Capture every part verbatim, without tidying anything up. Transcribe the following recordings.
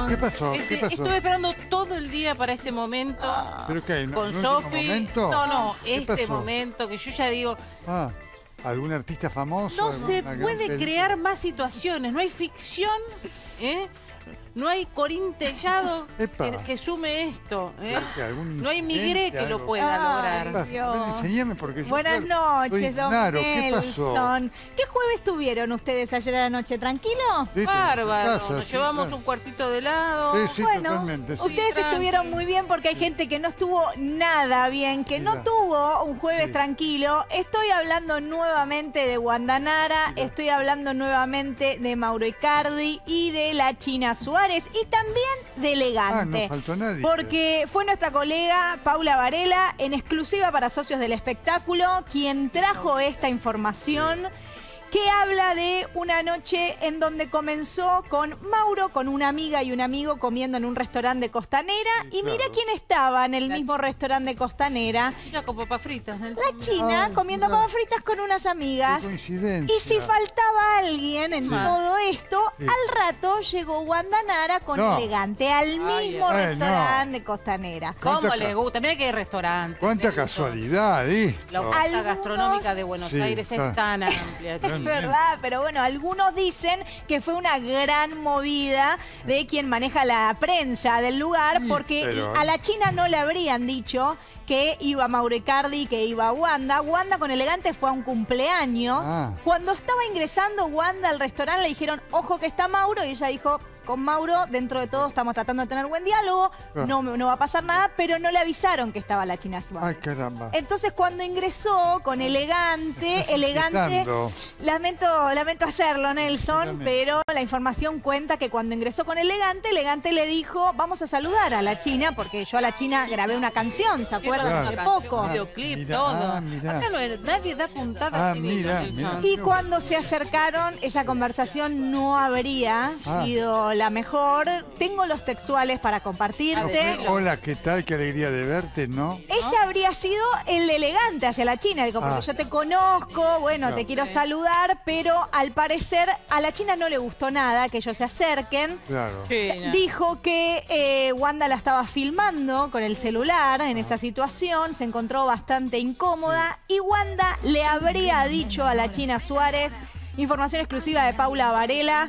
perdón. ¿Qué pasó? Este, ¿Qué pasó? Estuve esperando todo el día para este momento. ¿Pero qué? ¿No- Con no último Sofi. momento? No, no, ¿Qué este pasó? momento que yo ya digo, Ah, ¿algún artista famoso? no se ¿Alguna gran puede película? crear más situaciones. No hay ficción, ¿eh? No hay Corín Tellado Epa. que, que sume esto, ¿eh? ¿Que algún No hay incidente, Migré que lo algo? pueda Ay, lograr. Va, Dios. ven, enseñame porque yo... Buenas claro, estoy noches, don claro, ¿qué pasó? Nelson. ¿Qué jueves tuvieron ustedes ayer a la noche? ¿Tranquilo? Sí, Bárbaro, en casa, nos sí, llevamos claro. un cuartito de helado. Sí, sí, Bueno, totalmente. sí. ustedes tranqui. estuvieron muy bien porque hay gente que no estuvo nada bien, que no Mirá. tuvo un jueves Sí. tranquilo. Estoy hablando nuevamente de Guandanara, Mirá. estoy hablando nuevamente de Mauro Icardi y de la China Suárez y también de Elegante. Ah, no faltó nadie. Porque fue nuestra colega Paula Varela, en exclusiva para Socios del Espectáculo, quien trajo esta información que habla de una noche en donde comenzó con Mauro, con una amiga y un amigo comiendo en un restaurante de Costanera. Sí, Y mira claro. quién estaba en el La mismo restaurante de Costanera. Mira con papas fritas, Nelson. La China Ay, comiendo mira. papas fritas con unas Qué amigas. coincidencia. Y si faltaba alguien en Sí. todo esto, Sí. al rato llegó Guandanara con No. Elegante al Ay, mismo ay, restaurante de Costanera. ¿Cómo ¿Cuánta les ca- gusta? Mira que hay restaurantes. Cuánta Nelson. casualidad, ¿eh? La oferta Algunos- gastronómica de Buenos Sí, Aires está. es tan amplia. Es Realmente. verdad, pero bueno, algunos dicen que fue una gran movida de quien maneja la prensa del lugar, Sí, porque pero- a la China no le habrían dicho que iba Mauro Icardi y que iba Wanda. Wanda con Elegante fue a un cumpleaños. Ah. Cuando estaba ingresando Wanda al restaurante le dijeron, ojo que está Mauro, y ella dijo, con Mauro, dentro de todo estamos tratando de tener buen diálogo, Ah. no, no va a pasar nada, pero no le avisaron que estaba la China Suárez. Ay, caramba. Entonces cuando ingresó con Elegante, Estás Elegante, inquietando. lamento, lamento hacerlo, Nelson, Dígame. pero la información cuenta que cuando ingresó con Elegante, Elegante le dijo, vamos a saludar a la China, porque yo a la China grabé una canción, ¿se acuerdan? Claro. Hace poco. Un videoclip, Mirá, todo. ah, mirá. Acá no, nadie da puntada Ah, sin mirá, hilo, mirá. Nelson. Y cuando se acercaron, esa conversación no habría Ah. sido la mejor. Tengo los textuales para compartirte. A ver. Hola, ¿qué tal? Qué alegría de verte, ¿no? Ese habría sido el Elegante hacia la China, digo, porque Ah. yo te conozco, bueno, Claro. te quiero Sí. saludar, pero al parecer a la China no le gustó nada que ellos se acerquen. Claro. China. Dijo que eh, Wanda la estaba filmando con el celular en esa situación, se encontró bastante incómoda y Wanda le habría dicho a la China Suárez, información exclusiva de Paula Varela,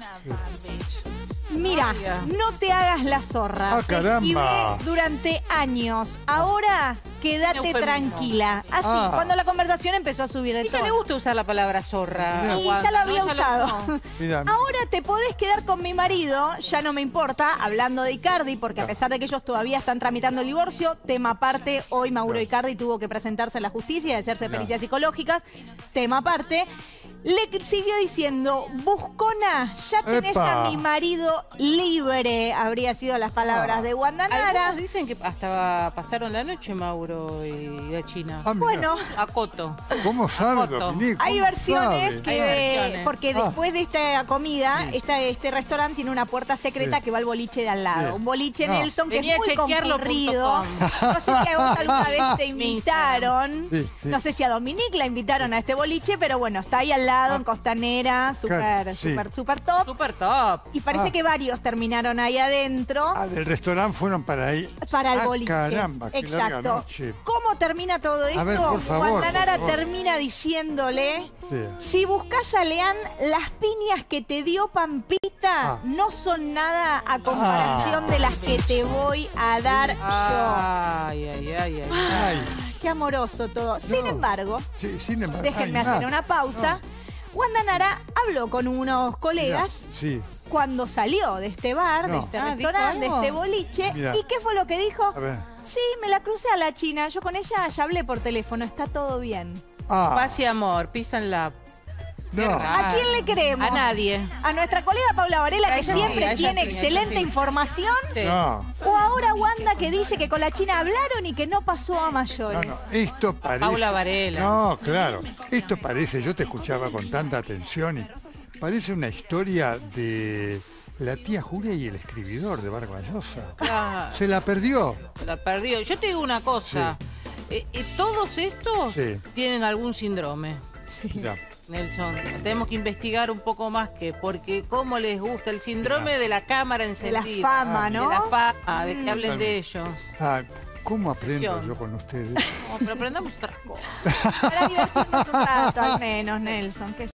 mira, Vaya. no te hagas la zorra. Ah, Te caramba. esquivé durante años. Ahora quédate Eufemismo. tranquila. Así, Ah. cuando la conversación empezó a subir de Ella tono. le gusta usar la palabra zorra. Mirá. Y Wanda, ya lo ¿no? había Ya usado. usó. Mira, Ahora te podés quedar con mi marido, ya no me importa, hablando de Icardi, porque a pesar de que ellos todavía están tramitando el divorcio, tema aparte, hoy Mauro Claro. Icardi tuvo que presentarse a la justicia y hacerse Claro. pericias psicológicas, tema aparte. Le siguió diciendo, Buscona, ya tenés ¡Epa! a mi marido libre, habría sido las palabras Ah. de Guandanara. Algunos dicen que hasta pasaron la noche Mauro y la China. ah, mira. Bueno, A Coto. ¿Cómo sabe, Foto. Dominique? hay ¿Cómo versiones sabe? que, Hay versiones. porque Ah. después de esta comida, Sí. esta- este restaurante tiene una puerta secreta Sí. que va al boliche de al lado. Sí. Un boliche, No. Nelson, que Venía es muy a chequearlo concurrido. punto com. No sé si a vos alguna vez te Mi invitaron. Sí, sí. No sé si a Dominique la invitaron a este boliche, pero bueno, está ahí al lado, en Costanera, súper, Claro, sí. súper, súper top. Super top. Y parece Ah. que varios terminaron ahí adentro. Ah, del restaurante fueron para ahí. Para el Ah, boliche. caramba, qué larga Exacto. noche. ¿Cómo termina todo esto? ver, por favor, Guandanara por favor. termina diciéndole, Sí. si buscas a Leán, las piñas que te dio Pampita Ah. no son nada a comparación de las que te voy a dar yo. Ay, ay, ay, ay. Ay, Qué amoroso todo. Sin No. embargo, sí, sin embargo. déjenme ay, hacer ah, una pausa. Guandanara habló con unos mirá, colegas Sí, cuando salió de este bar, de No. este Ah, ¿dijo restaurante, de algo? este boliche. Mirá. ¿Y qué fue lo que dijo? a ver. Sí, me la crucé a la China. Yo con ella ya hablé por teléfono. Está todo bien. Ah, Paz y amor, pisan la. Qué no. raro. ¿A quién le creemos? A nadie. ¿A nuestra colega Paula Varela, A que ella sí, siempre a ella tiene sí, a ella excelente sí. información? Sí. No, ¿O ahora Wanda, que dice que con la China hablaron y que no pasó a no, mayores? no. Esto parece. Paula Varela. No, claro. Esto parece, yo te escuchaba con tanta atención y parece una historia de la tía Julia y el escribidor de Vargas Llosa. Ah, Se la perdió. la perdió. Yo te digo una cosa. Eh, eh, todos estos Sí. tienen algún síndrome. Sí. Mirá. Nelson, tenemos que investigar un poco más que, porque cómo les gusta el síndrome de la cámara De encendida. la fama, ¿no? De la fama, de que Mm. hablen de ellos. Ah, ¿cómo aprendo Acción. yo con ustedes? No, pero aprendamos otras cosas. Para divertirnos un rato al menos, Nelson. Que